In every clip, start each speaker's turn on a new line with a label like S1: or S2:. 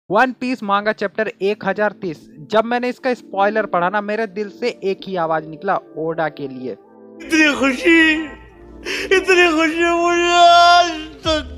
S1: One piece मांगा chapter 1030। जब मैंने इसका स्पॉइलर पढ़ा ना, मेरे दिल से एक ही आवाज निकला, ओडा के लिए।
S2: इतनी खुशी मुझे आज तक।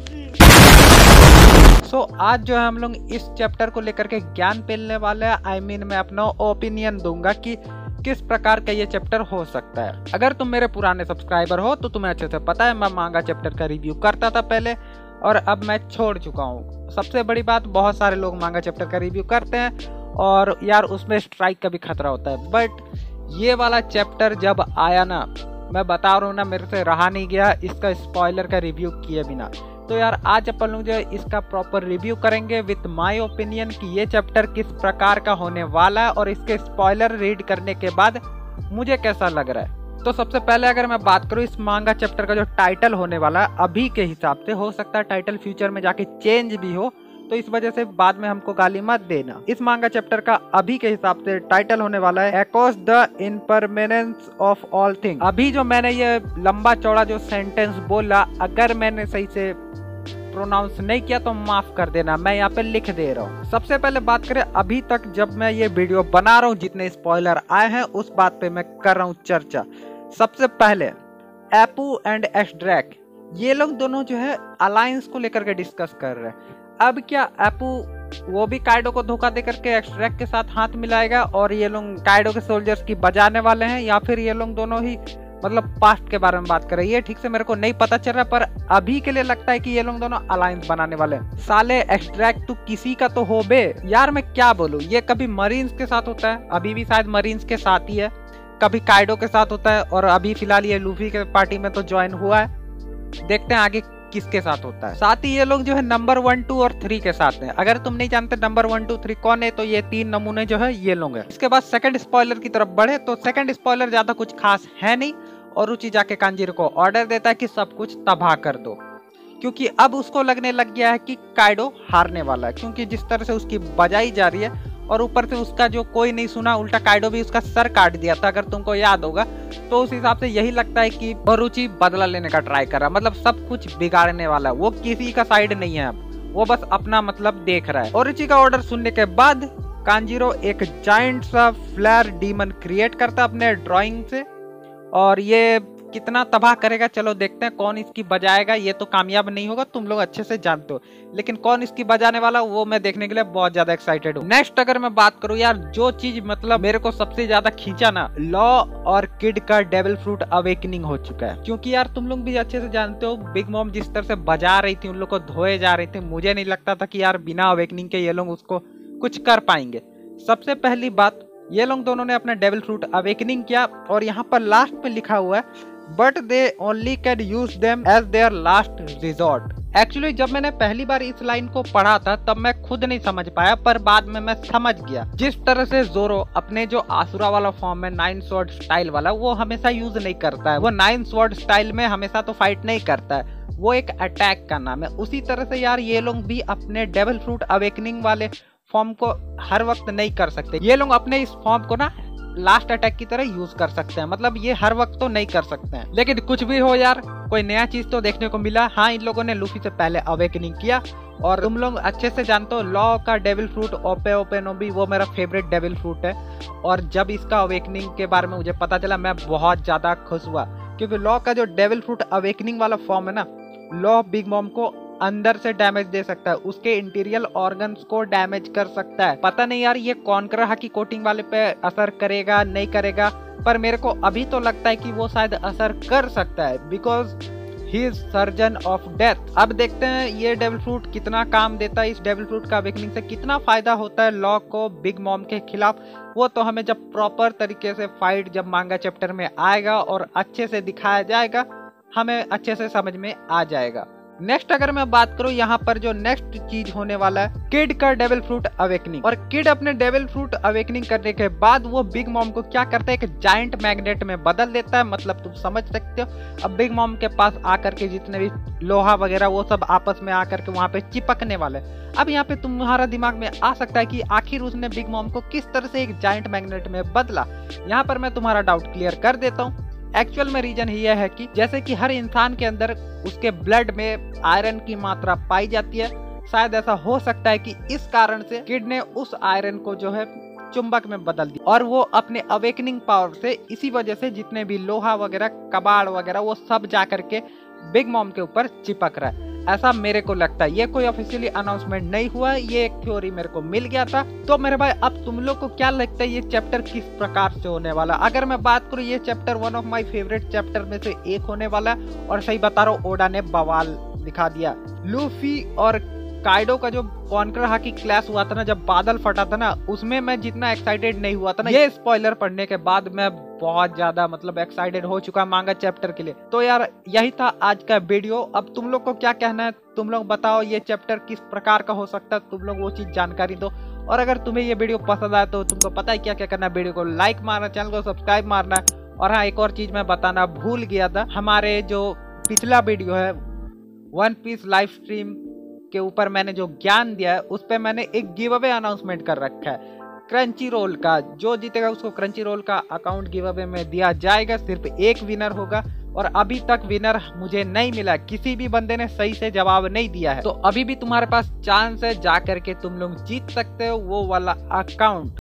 S1: आज जो है हम लोग इस चैप्टर को लेकर के ज्ञान पेलने वाले हैं। मैं अपना ओपिनियन दूंगा कि किस प्रकार का ये चैप्टर हो सकता है। अगर तुम मेरे पुराने सब्सक्राइबर हो तो तुम्हें अच्छे से पता है, मैं मांगा चैप्टर का रिव्यू करता था पहले, और अब मैं छोड़ चुका हूँ। सबसे बड़ी बात, बहुत सारे लोग मांगा चैप्टर का रिव्यू करते हैं और यार उसमें स्ट्राइक का भी खतरा होता है, बट ये वाला चैप्टर जब आया ना, मैं बता रहा हूँ ना, मेरे से रहा नहीं गया इसका स्पॉइलर का रिव्यू किए बिना। तो यार आज अपन लोग जो है इसका प्रॉपर रिव्यू करेंगे विथ माय ओपिनियन कि ये चैप्टर किस प्रकार का होने वाला है और इसके स्पॉइलर रीड करने के बाद मुझे कैसा लग रहा है। तो सबसे पहले अगर मैं बात करूँ इस मांगा चैप्टर का जो टाइटल होने वाला है, अभी के हिसाब से हो सकता है टाइटल फ्यूचर में जाके चेंज भी हो, तो इस वजह से बाद में हमको गाली मत देना। इस मांगा चैप्टर का अभी के हिसाब से टाइटल होने वाला है across the impermanence of all thing. अभी जो मैंने ये लंबा चौड़ा जो सेंटेंस बोला, अगर मैंने सही से प्रोनाउंस नहीं किया तो माफ कर देना, मैं यहाँ पे लिख दे रहा हूँ। सबसे पहले बात करें, अभी तक जब मैं ये वीडियो बना रहा हूँ जितने स्पॉइलर आए हैं उस बात पे मैं कर रहा हूँ चर्चा। सबसे पहले एपू एंड एस्ड्रैक, ये लोग दोनों जो है अलायंस को लेकर के डिस्कस कर रहे हैं। अब क्या एपू वो भी काइडो को धोखा दे करके एस्ड्रैक के साथ हाथ मिलाएगा और ये लोग काइडो के सोल्जर्स की बजाने वाले हैं, या फिर ये लोग दोनों ही मतलब पास्ट के बारे में बात कर रहे हैं? ये ठीक से मेरे को नहीं पता चल रहा, पर अभी के लिए लगता है कि ये लोग दोनों अलायंस बनाने वाले हैं। साले एस्ट्रैक्ट तू किसी का तो हो बे यार, मैं क्या बोलूं। ये कभी मरीन्स के साथ होता है, अभी भी शायद मरीन्स के साथ ही है, कभी काइडो के साथ होता है, और अभी फिलहाल ये लूफी के पार्टी में तो ज्वाइन हुआ है। देखते हैं आगे किसके साथ होता है। साथ ही ये लोग जो है नंबर 1, 2 और 3 के साथ हैं। अगर तुम नहीं जानते नंबर 1, 2, 3 कौन है, तो ये 3 नमूने जो है ये लोग हैं। इसके बाद सेकंड स्पॉइलर की तरफ बढ़े तो सेकंड स्पॉइलर ज्यादा कुछ खास है नहीं, और रुचि जाके कांजीरो को ऑर्डर देता है कि सब कुछ तबाह कर दो, क्योंकि अब उसको लगने लग गया है कि काइडो हारने वाला है, क्योंकि जिस तरह से उसकी बजाई जा रही है और ऊपर से उसका जो कोई नहीं सुना, उल्टा काइडो भी उसका सर काट दिया था अगर तुमको याद होगा। तो उस हिसाब से यही लगता है कि रुचि बदला लेने का ट्राई कर रहा है, मतलब सब कुछ बिगाड़ने वाला है। वो किसी का साइड नहीं है, अब वो बस अपना मतलब देख रहा है। और रुचि का ऑर्डर सुनने के बाद कांजीरो एक जायंट सा फ्लेयर डीमन क्रिएट करता है अपने ड्राइंग से, और ये कितना तबाह करेगा चलो देखते हैं। कौन इसकी बजाएगा ये तो कामयाब नहीं होगा, तुम लोग अच्छे से जानते हो, लेकिन कौन इसकी बजाने वाला वो मैं देखने के लिए बहुत ज्यादा एक्साइटेड हूँ। नेक्स्ट अगर मैं बात करूँ यार, जो चीज मतलब मेरे को सबसे ज्यादा खींचा ना, लॉ और किड का डेविल फ्रूट अवेकनिंग हो चुका है। क्योंकि यार तुम लोग भी अच्छे से जानते हो, बिग मॉम जिस तरह से बजा रही थी, उन लोग को धोए जा रहे थे, मुझे नहीं लगता था कि यार बिना अवेकनिंग के ये लोग उसको कुछ कर पाएंगे। सबसे पहली बात, ये लोग दोनों ने अपना डेविल फ्रूट अवेकनिंग किया, और यहाँ पर लास्ट में लिखा हुआ है but they only can use them as their last resort. Actually जब मैंने पहली बार इस लाइन को पढ़ा था तब मैं खुद नहीं समझ पाया, पर बाद में मैं समझ गया। जिस तरह से जोरो अपने जो आसुरा वाला फॉर्म है 9 स्वॉर्ड स्टाइल वाला, वो हमेशा यूज नहीं करता है। वो 9 स्वॉर्ड स्टाइल में हमेशा तो फाइट नहीं करता है, वो एक अटैक का नाम है। उसी तरह से यार ये लोग भी अपने डेविल फ्रूट अवेकनिंग वाले फॉर्म को हर वक्त नहीं कर सकते। ये लोग अपने इस फॉर्म को ना लास्ट अटैक की तरह यूज कर सकते हैं, मतलब ये हर वक्त तो नहीं कर सकते हैं। लेकिन कुछ भी हो यार, कोई नया चीज तो देखने को मिला। हाँ, इन लोगों ने लूफी से पहले अवेकनिंग किया, और तुम लोग अच्छे से जानते हो लॉ का डेविल फ्रूट ओपे ओपे नोबी वो मेरा फेवरेट डेविल फ्रूट है। और जब इसका अवेकनिंग के बारे में मुझे पता चला, मैं बहुत ज्यादा खुश हुआ, क्योंकि लॉ का जो डेविल फ्रूट अवेकनिंग वाला फॉर्म है ना, लॉ बिग मॉम को अंदर से डैमेज दे सकता है, उसके इंटीरियर ऑर्गन्स को डैमेज कर सकता है। पता नहीं यार ये कॉन्करर हाकी कोटिंग वाले पे असर करेगा नहीं करेगा, पर मेरे को अभी तो लगता है कि वो शायद असर कर सकता है, because he is surgeon of death. अब देखते हैं ये डेविल फ्रूट कितना काम देता है, इस डेविल फ्रूट का अवेकनिंग से कितना फायदा होता है लॉ को बिग मॉम के खिलाफ। वो तो हमें जब प्रॉपर तरीके से फाइट जब मांगा चैप्टर में आएगा और अच्छे से दिखाया जाएगा, हमें अच्छे से समझ में आ जाएगा। नेक्स्ट अगर मैं बात करूं, यहाँ पर जो नेक्स्ट चीज होने वाला है किड का डेविल फ्रूट अवेकनिंग। और किड अपने डेविल फ्रूट अवेकनिंग करने के बाद वो बिग मॉम को क्या करता है, एक जायंट मैग्नेट में बदल देता है। मतलब तुम समझ सकते हो, अब बिग मॉम के पास आकर के जितने भी लोहा वगैरह वो सब आपस में आकर के वहां पे चिपकने वाले। अब यहाँ पे तुम्हारा दिमाग में आ सकता है कि आखिर उसने बिग मॉम को किस तरह से एक जायंट मैग्नेट में बदला। यहाँ पर मैं तुम्हारा डाउट क्लियर कर देता हूँ। एक्चुअल में रीजन यह है कि जैसे कि हर इंसान के अंदर उसके ब्लड में आयरन की मात्रा पाई जाती है, शायद ऐसा हो सकता है कि इस कारण से किड ने उस आयरन को जो है चुंबक में बदल दिया और वो अपने अवेकनिंग पावर से इसी वजह से जितने भी लोहा वगैरह कबाड़ वगैरह वो सब जा करके बिग मॉम के ऊपर चिपक रहा है, ऐसा मेरे को लगता है। ये कोई ऑफिशियली अनाउंसमेंट नहीं हुआ, ये एक थ्योरी मेरे को मिल गया था। तो मेरे भाई अब तुम लोग को क्या लगता है ये चैप्टर किस प्रकार से होने वाला? अगर मैं बात करूँ ये chapter one of my favourite chapter में से एक होने वाला है और सही बता रहा हूँ ओडा ने बवाल दिखा दिया। लूफी और काइडो का जो कॉन्कर हाकी क्लैश हुआ था ना, जब बादल फटा था ना, उसमें मैं जितना एक्साइटेड नहीं हुआ था ना, ये स्पॉइलर पढ़ने के बाद मैं बहुत ज्यादा मतलब एक्साइटेड हो चुका मांगा चैप्टर के लिए। तो यार यही था आज का वीडियो। अब तुम लोग को क्या कहना है, तुम लोग बताओ ये चैप्टर किस प्रकार का हो सकता है, तुम लोग वो चीज जानकारी दो। और अगर तुम्हें ये वीडियो पसंद आया तो तुमको पता है क्या क्या करना है, वीडियो को लाइक मारना, चैनल को सब्सक्राइब मारना है। और हाँ, एक और चीज मैं बताना भूल गया था, हमारे जो पिछला वीडियो है वन पीस लाइव स्ट्रीम के ऊपर मैंने जो ज्ञान दिया है उस पे मैंने एक गिव अवे अनाउंसमेंट कर रखा है क्रंची रोल का। जो जीतेगा उसको क्रंची रोल का अकाउंट गिव अवे में दिया जाएगा। सिर्फ एक विनर होगा और अभी तक विनर मुझे नहीं मिला, किसी भी बंदे ने सही से जवाब नहीं दिया है। तो अभी भी तुम्हारे पास चांस है, जा करके तुम लोग जीत सकते हो वो वाला अकाउंट।